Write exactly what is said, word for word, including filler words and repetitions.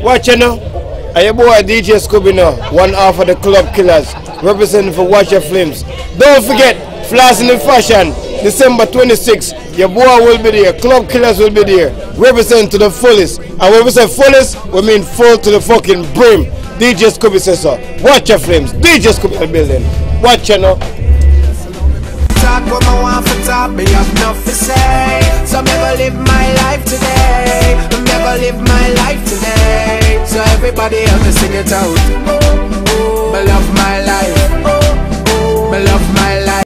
Watch you know. And your boy D J Skubii now, one half of the Club Killers, representing for Watch Your Flames. Don't forget, Flossing in Fashion, December twenty-sixth. Your boy will be there, Club Killers will be there, representing to the fullest. And when we say fullest, we mean full to the fucking brim. D J Skubii says so. Watch Your Flames, D J Skubii in the building. Watch you know. Talk what I want for talk, me have enough to say. So never live my life today. Never live my life today. So everybody else sing it out.